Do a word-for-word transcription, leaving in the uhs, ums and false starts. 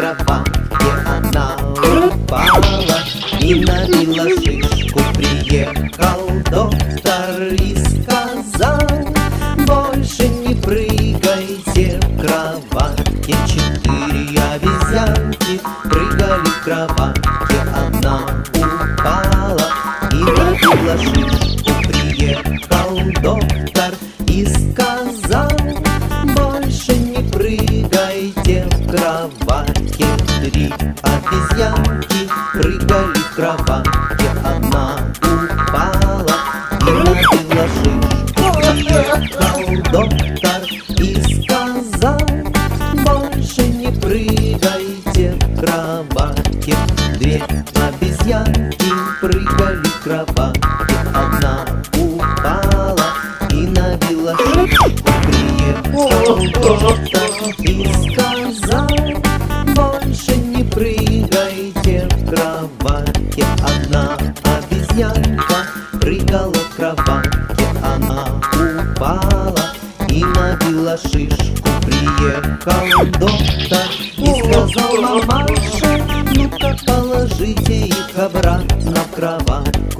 кроватке она упала и набила шишку. Приехал доктор и сказал: больше не прыгайте в кроватке. Четыре обезьянки прыгали в кроватке, одна упала и набила шишку. Приехал доктор и сказал: больше не прыгайте в кроватке. Три обезьянки прыгали в кроватке, одна упала и набила шишку. Приехал доктор и сказал: больше не прыгайте в кроватке. Две обезьянки прыгали в кроватке, одна упала и набила шишку. Приехал доктор и сказал: больше не прыгайте в кроватке. Одна обезьянка прыгала в кроватке, она упала и набила шишку. Приехал доктор и сказал: мамаша, ну-ка положите их обратно в кроватку.